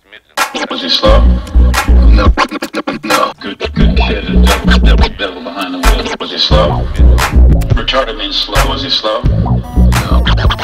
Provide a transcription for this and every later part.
Was he slow? No. No. Good kid. Devil behind the wheel. Was he slow? Retarded means slow. Was he slow? No.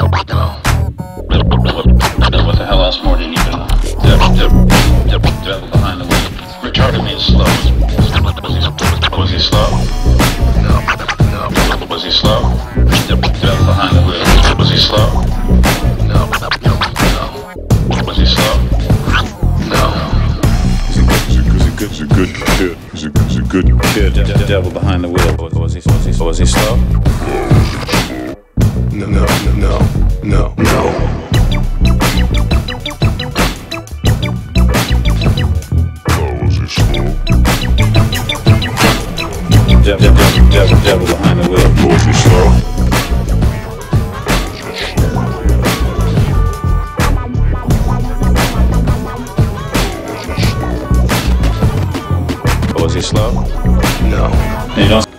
What the hell else more do you need to know? Devil behind the wheel. Retarded means slow. Was he slow? No. Was he slow? Devil behind the wheel. Was he slow? No. Was he slow? No. He's a good kid. He's a good kid. Devil behind the wheel. Was he slow? No. Devil behind the wheel. Was he slow? Was he slow? No. And you don't